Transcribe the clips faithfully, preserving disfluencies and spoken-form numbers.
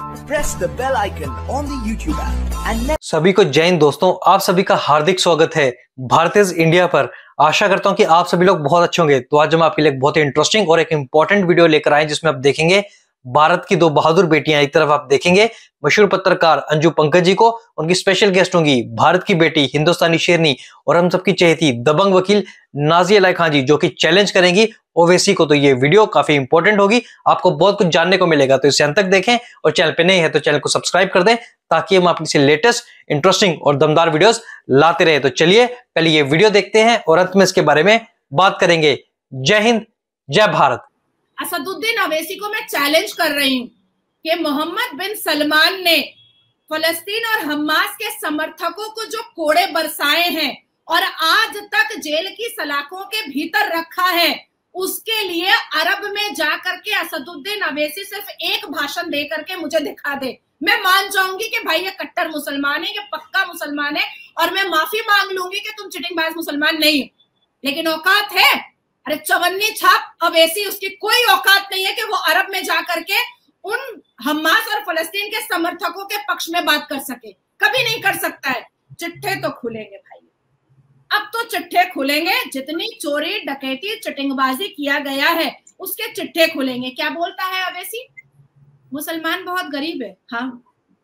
press the bell icon on the YouTube app and सभी को जय हिंद दोस्तों, आप सभी का हार्दिक स्वागत है भारतीज इंडिया पर। आशा करता हूं कि आप सभी लोग बहुत अच्छे होंगे। तो आज हम आपके लिए बहुत ही इंटरेस्टिंग और एक इंपॉर्टेंट वीडियो लेकर आए जिसमें आप देखेंगे भारत की दो बहादुर बेटियां। एक तरफ आप देखेंगे मशहूर पत्रकार अंजू पंकज जी को, उनकी स्पेशल गेस्ट होंगी भारत की बेटी हिंदुस्तानी शेरनी और हम सबकी चहेती दबंग वकील नाज़िया अलाई खान जी, जो कि चैलेंज करेंगी ओवैसी को। तो ये वीडियो काफी इंपॉर्टेंट होगी, आपको बहुत कुछ जानने को मिलेगा। तो इसे अंत तक देखें और चैनल पे नए हैं तो चैनल को सब्सक्राइब कर दें ताकि हम अपनी से लेटेस्ट इंटरेस्टिंग और दमदार वीडियोस लाते रहे। तो चलिए पहले ये वीडियो देखते हैं और अंत में इसके बारे में बात करेंगे। जय हिंद, जय भारत। असदुद्दीन अवैसी को मैं चैलेंज कर रही हूँ कि मोहम्मद बिन सलमान ने फलस्तीन और हमास के समर्थकों को जो कोड़े बरसाए हैं और आज तक जेल की सलाखों के भीतर रखा है, उसके लिए अरब में जाकर के असदुद्दीन अवैसी सिर्फ एक भाषण दे करके मुझे दिखा दे, मैं मान जाऊंगी कि भाई ये कट्टर मुसलमान है, ये पक्का मुसलमान है और मैं माफी मांग लूंगी कि तुम चिटिंगबाज मुसलमान नहीं। लेकिन औकात है? अरे चवन्नी छाप अवैसी, उसकी कोई औकात नहीं है कि वो अरब में जाकर के उन हमास और फलस्तीन के समर्थकों के पक्ष में बात कर सके। कभी नहीं कर सकता है। चिट्ठे तो खुलेंगे भाई, अब तो चिट्ठे खुलेंगे। जितनी चोरी डकैती चिटिंगबाजी किया गया है उसके चिट्ठे खुलेंगे। क्या बोलता है अवैसी? मुसलमान बहुत गरीब है। हाँ,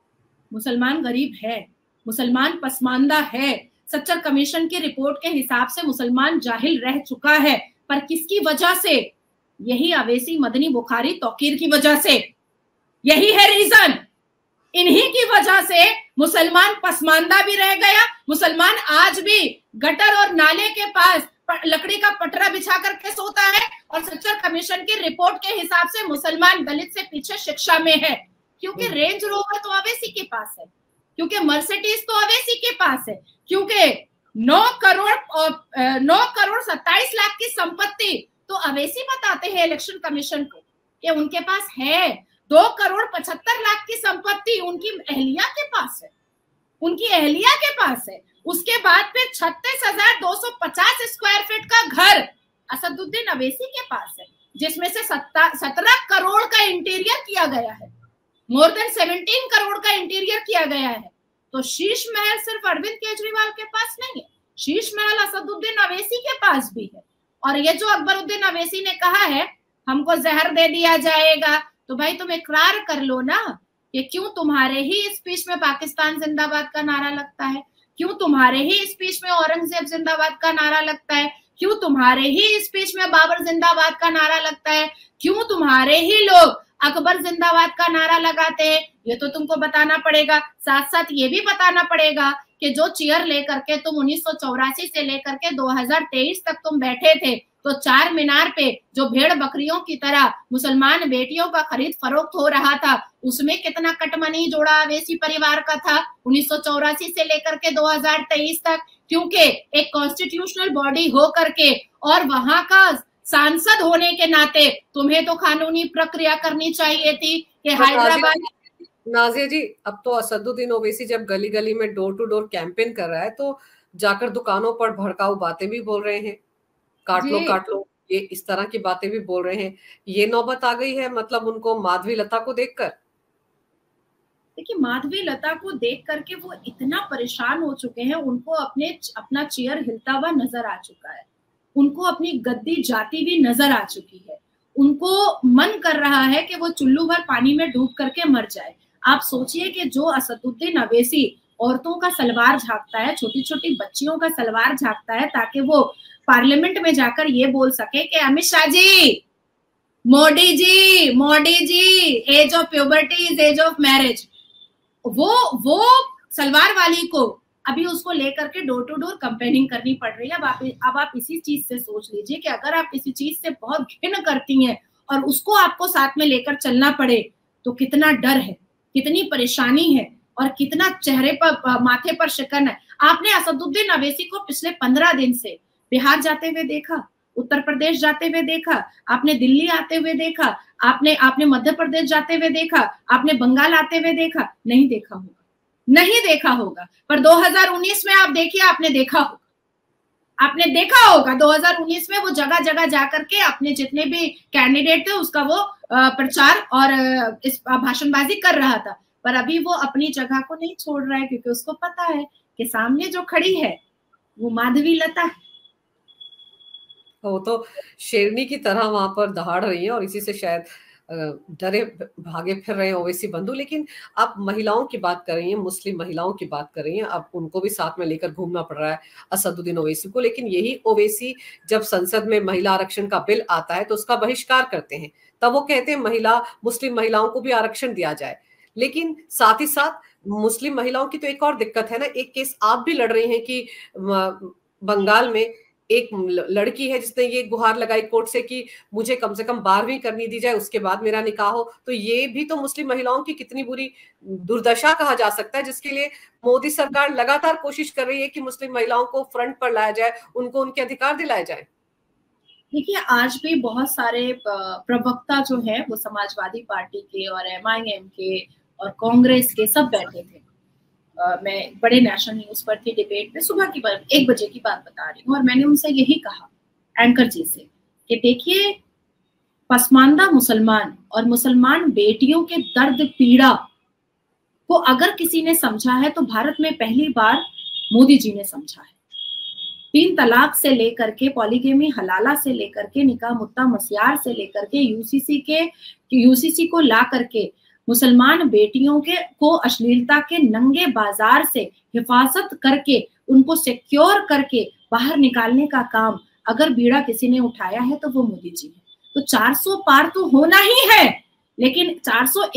मुसलमान गरीब है, मुसलमान पसमानदा है। सच्चर कमीशन की रिपोर्ट के हिसाब से मुसलमान जाहिल रह चुका है, पर किसकी वजह से? यही अवैसी, मदनी, बुखारी, तौकीर की वजह से। यही है रीजन। इन्हीं की वजह से मुसलमान पसमानदा भी रह गया। मुसलमान आज भी गटर और नाले के पास लकड़ी का पटरा बिछा करके सोता है और सच्चर कमीशन की रिपोर्ट के हिसाब से मुसलमान दलित से पीछे शिक्षा में है। क्योंकि रेंज रोवर तो अवैसी के पास है, क्योंकि मर्सिडीज तो अवैसी के पास है, क्योंकि नौ करोड़ नौ करोड़ सत्ताईस लाख की संपत्ति तो अवैसी बताते हैं इलेक्शन कमीशन को कि उनके पास है। दो करोड़ पचहत्तर लाख की संपत्ति उनकी अहलिया के पास है, उनकी अहलिया के पास है। उसके बाद फिर छत्तीस हजार दो सौ पचास स्क्वायर फीट का घर असदुद्दीन अवैसी के पास है, जिसमें से सत्रह करोड़ का इंटीरियर किया गया है, मोर देन सत्रह करोड़ का इंटीरियर किया गया है। तो शीश महल सिर्फ अरविंद केजरीवाल के पास नहीं है, शीश महल असदुद्दीन अवैसी के पास भी है। और ये जो अकबरुद्दीन अवैसी ने कहा है हमको जहर दे दिया जाएगा, तो भाई तुम इकरार कर लो ना कि क्यों तुम्हारे ही स्पीच में पाकिस्तान जिंदाबाद का नारा लगता है, क्यों तुम्हारे ही स्पीच में औरंगजेब जिंदाबाद का नारा लगता है, क्यों तुम्हारे ही स्पीच में बाबर जिंदाबाद का नारा लगता है, क्यों तुम्हारे ही लोग अकबर जिंदाबाद का नारा लगाते हैं। ये तो तुमको बताना पड़ेगा। साथ साथ ये भी बताना पड़ेगा कि जो चेयर लेकर के तुम उन्नीस सौ चौरासी से लेकर के दो हज़ार तेईस तक तुम बैठे थे, तो चार मीनार पे जो भेड़ बकरियों की तरह मुसलमान बेटियों का खरीद फरोख्त हो रहा था, उसमें कितना कटमनी जोड़ा अवैसी परिवार का था उन्नीस सौ चौरासी से लेकर के दो हज़ार तेईस तक। क्योंकि एक कॉन्स्टिट्यूशनल बॉडी हो करके और वहां का सांसद होने के नाते तुम्हें तो कानूनी प्रक्रिया करनी चाहिए थी कि हैदराबाद। नाज़िया जी, अब तो असदुद्दीन ओवैसी जब गली गली में डोर टू डोर कैंपेन कर रहा है तो जाकर दुकानों पर भड़काऊ बातें भी बोल रहे हैं, काट लो काट लो, ये इस तरह की बातें भी बोल रहे हैं। ये नौबत आ गई है मतलब उनको माधवी लता को देखकर। देखिए, माधवी लता को देख करके वो इतना परेशान हो चुके हैं, उनको अपने अपना चेयर हिलता हुआ नजर आ चुका है, उनको अपनी गद्दी जाती हुई नजर आ चुकी है। उनको मन कर रहा है कि वो चुल्लू भर पानी में डूब करके मर जाए। आप सोचिए कि जो असदुद्दीन अवैसी औरतों का सलवार झांकता है, छोटी छोटी बच्चियों का सलवार झांकता है ताकि वो पार्लियामेंट में जाकर ये बोल सके कि Amit Shah ji, Modi ji, Modi ji, age of puberty is age of marriage. वो वो सलवार वाली को अभी उसको लेकर के डोर टू डोर कंपेनिंग करनी पड़ रही है। अब आप अब आप इसी चीज से सोच लीजिए कि अगर आप किसी चीज से बहुत घिन करती हैं और उसको आपको साथ में लेकर चलना पड़े तो कितना डर है, कितनी परेशानी है और कितना चेहरे पर माथे पर शिकन है। आपने असदुद्दीन अवैसी को पिछले पंद्रह दिन से बिहार जाते हुए देखा, उत्तर प्रदेश जाते हुए देखा, आपने दिल्ली आते हुए देखा, आपने आपने मध्य प्रदेश जाते हुए देखा, आपने बंगाल आते हुए देखा? नहीं देखा होगा, नहीं देखा होगा। पर दो हज़ार उन्नीस में आप देखिए, आपने देखा होगा, आपने देखा होगा दो हज़ार उन्नीस में वो जगह जगह जाकर के अपने जितने भी कैंडिडेट थे उसका वो प्रचार और इस भाषणबाजी कर रहा था, पर अभी वो अपनी जगह को नहीं छोड़ रहा है, क्योंकि उसको पता है कि सामने जो खड़ी है वो माधवी लता है। वो तो शेरनी की तरह वहां पर दहाड़ रही है और इसी से शायद डरे भागे फिर रहे हैं ओवैसी बंधु। लेकिन आप महिलाओं की बात कर रही हैं, मुस्लिम महिलाओं की बात कर रही हैं, अब उनको भी साथ में लेकर घूमना पड़ रहा है असदुद्दीन ओवैसी को। लेकिन यही ओवैसी जब संसद में महिला आरक्षण का बिल आता है तो उसका बहिष्कार करते हैं, तब वो कहते हैं महिला मुस्लिम महिलाओं को भी आरक्षण दिया जाए। लेकिन साथ ही साथ मुस्लिम महिलाओं की तो एक और दिक्कत है ना, एक केस आप भी लड़ रहे हैं कि बंगाल में एक लड़की है जिसने ये गुहार लगाई कोर्ट से कि मुझे कम से कम बारहवीं करनी दी जाए, उसके बाद मेरा निकाह हो। तो ये भी तो मुस्लिम महिलाओं की कितनी बुरी दुर्दशा कहा जा सकता है, जिसके लिए मोदी सरकार लगातार कोशिश कर रही है कि मुस्लिम महिलाओं को फ्रंट पर लाया जाए, उनको उनके अधिकार दिलाए जाए। देखिए, आज भी बहुत सारे प्रवक्ता जो है वो समाजवादी पार्टी के और एम आई एम के और कांग्रेस के सब बैठे थे। Uh, मैं बड़े नेशनल न्यूज पर थी डिबेट में, सुबह की बात, एक बजे की बात बता रही हूँ, और मैंने उनसे यही कहा एंकर जी से कि देखिए, पसमानदा मुसलमान और मुसलमान बेटियों के दर्द पीड़ा को अगर किसी ने समझा है तो भारत में पहली बार मोदी जी ने समझा है। तीन तलाक से लेकर के पॉलीगेमी हलाला से लेकर के निकाह मुत्ता मसियार से लेकर के यूसीसी के यूसीसी को ला करके मुसलमान बेटियों के को अश्लीलता के नंगे बाजार से हिफाजत करके उनको सिक्योर करके बाहर निकालने का काम अगर बीड़ा किसी ने उठाया है तो वो मोदी जी है। तो चार सौ पार तो होना ही है, लेकिन चार सौ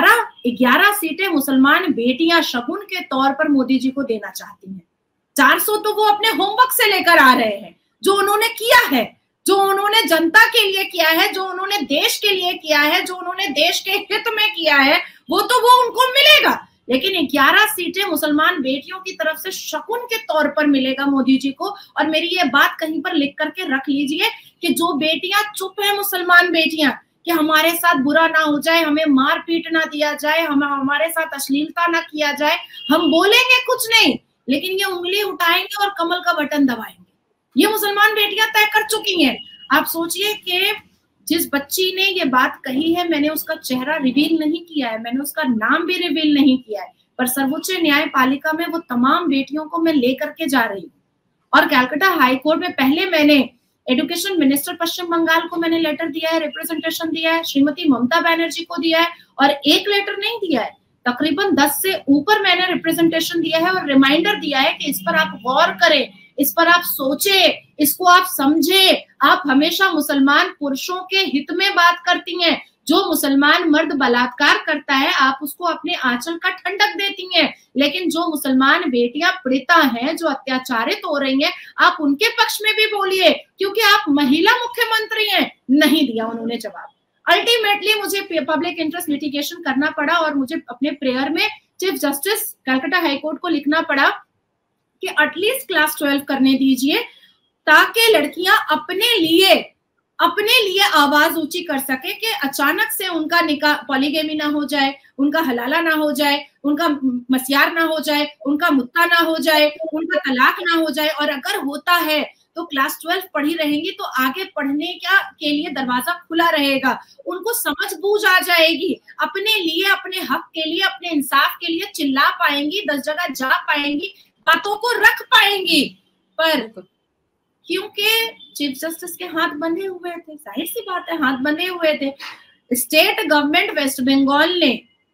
ग्यारह सीटें मुसलमान बेटियां शगुन के तौर पर मोदी जी को देना चाहती हैं। चार सौ तो वो अपने होमवर्क से लेकर आ रहे हैं, जो उन्होंने किया है, जो उन्होंने जनता के लिए किया है, जो उन्होंने देश के लिए किया है, जो उन्होंने देश के हित में किया है, वो तो वो उनको मिलेगा। लेकिन ग्यारह सीटें मुसलमान बेटियों की तरफ से शकुन के तौर पर मिलेगा मोदी जी को। और मेरी ये बात कहीं पर लिख करके रख लीजिए कि जो बेटियां चुप है, मुसलमान बेटियां, कि हमारे साथ बुरा ना हो जाए, हमें मार पीट ना दिया जाए, हम हमारे साथ अश्लीलता ना किया जाए, हम बोलेंगे कुछ नहीं, लेकिन ये उंगली उठाएंगे और कमल का बटन दबाएंगे। ये मुसलमान बेटियां तय कर चुकी हैं। आप सोचिए कि जिस बच्ची ने ये बात कही है, मैंने उसका चेहरा रिवील नहीं किया है, मैंने उसका नाम भी रिवील नहीं किया है, पर सर्वोच्च न्यायपालिका में वो तमाम बेटियों को मैं लेकर के जा रही हूँ। और कलकत्ता हाई कोर्ट में पहले मैंने एजुकेशन मिनिस्टर पश्चिम बंगाल को मैंने लेटर दिया है, रिप्रेजेंटेशन दिया है, श्रीमती ममता बनर्जी को दिया है, और एक लेटर नहीं दिया है, तकरीबन दस से ऊपर मैंने रिप्रेजेंटेशन दिया है और रिमाइंडर दिया है कि इस पर आप गौर करें, इस पर आप सोचे, इसको आप समझे। आप हमेशा मुसलमान पुरुषों के हित में बात करती हैं। जो मुसलमान मर्द बलात्कार करता है आप उसको अपने आंचल का ठंडक देती हैं, लेकिन जो मुसलमान बेटियां पीड़िता हैं, जो अत्याचारित हो रही हैं, आप उनके पक्ष में भी बोलिए, क्योंकि आप महिला मुख्यमंत्री हैं। नहीं दिया उन्होंने जवाब। अल्टीमेटली मुझे पब्लिक इंटरेस्ट लिटिगेशन करना पड़ा और मुझे अपने प्रेयर में चीफ जस्टिस कलकत्ता हाईकोर्ट को लिखना पड़ा कि एटलीस्ट क्लास ट्वेल्व करने दीजिए, ताकि लड़कियां अपने लिए अपने लिए आवाज ऊंची कर सके कि अचानक से उनका निकाह पॉलीगेमी ना हो जाए, उनका हलाला ना हो जाए, उनका मसियार ना हो जाए, उनका मुत्ता ना हो जाए, उनका तलाक ना हो जाए। और अगर होता है तो क्लास ट्वेल्व पढ़ी रहेंगी तो आगे पढ़ने का के लिए दरवाजा खुला रहेगा, उनको समझ बूझ आ जाएगी, अपने लिए, अपने हक के लिए, अपने इंसाफ के लिए चिल्ला पाएंगी, दस जगह जा पाएंगी, बातों को रख पाएंगी। पर क्योंकि चीफ जस्टिस के हाथ बंधे हुए थे, जाहिर सी बात है हाथ बंधे हुए थे, स्टेट गवर्नमेंट वेस्ट बंगाल ने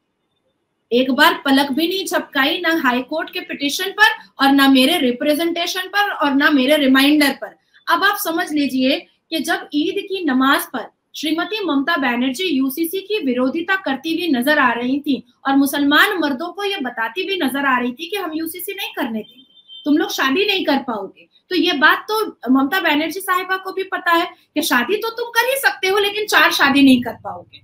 एक बार पलक भी नहीं झपकाई, ना हाई कोर्ट के पिटीशन पर और ना मेरे रिप्रेजेंटेशन पर और ना मेरे रिमाइंडर पर। अब आप समझ लीजिए कि जब ईद की नमाज पर श्रीमती ममता बनर्जी यूसीसी की विरोधिता करती हुई नजर आ रही थी और मुसलमान मर्दों को ये बताती हुई नजर आ रही थी कि हम यूसीसी नहीं करने देंगे, तुम लोग शादी नहीं कर पाओगे, तो ये बात तो ममता बनर्जी साहिबा को भी पता है कि शादी तो तुम कर ही सकते हो, लेकिन चार शादी नहीं कर पाओगे।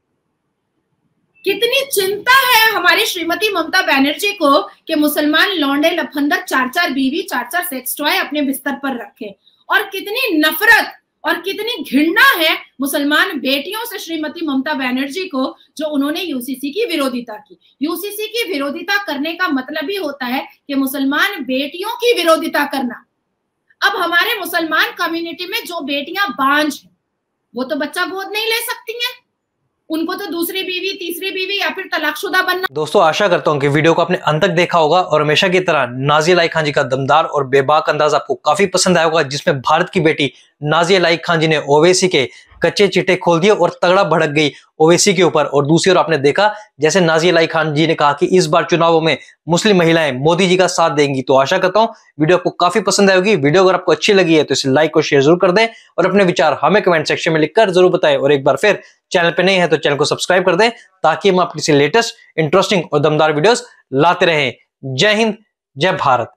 कितनी चिंता है हमारी श्रीमती ममता बनर्जी को कि मुसलमान लौंडे लफंदर चार चार बीवी, चार चार सेक्स टॉय अपने बिस्तर पर रखे, और कितनी नफरत और कितनी घृणा है मुसलमान बेटियों से श्रीमती ममता बनर्जी को, जो उन्होंने यूसीसी की विरोधिता की। यूसीसी की विरोधिता करने का मतलब ही होता है कि मुसलमान बेटियों की विरोधिता करना। अब हमारे मुसलमान कम्युनिटी में जो बेटियां बांझ हैं वो तो बच्चा गोद नहीं ले सकती हैं, उनको तो दूसरी बीवी, तीसरी बीवी या फिर तलाकशुदा बनना। दोस्तों आशा करता हूं कि वीडियो को आपने अंत तक देखा होगा और हमेशा की तरह नाज़िया इलाही खान जी का दमदार और बेबाक अंदाज आपको काफी पसंद आया होगा, जिसमें भारत की बेटी नाज़िया इलाही खान जी ने ओवैसी के कच्चे चिट्टे खोल दिए और तगड़ा भड़क गई ओवैसी के ऊपर। और दूसरी ओर आपने देखा जैसे नाज़िया इलाही खान जी ने कहा कि इस बार चुनावों में मुस्लिम महिलाएं मोदी जी का साथ देंगी। तो आशा करता हूं वीडियो आपको काफी पसंद आएगी। वीडियो अगर आपको अच्छी लगी है तो इसे लाइक और शेयर जरूर कर दें और अपने विचार हमें कमेंट सेक्शन में लिखकर जरूर बताएं। और एक बार फिर चैनल पे नए हैं तो चैनल को सब्सक्राइब कर दें ताकि हम आपके लेटेस्ट इंटरेस्टिंग और दमदार वीडियोस लाते रहें। जय हिंद, जय भारत।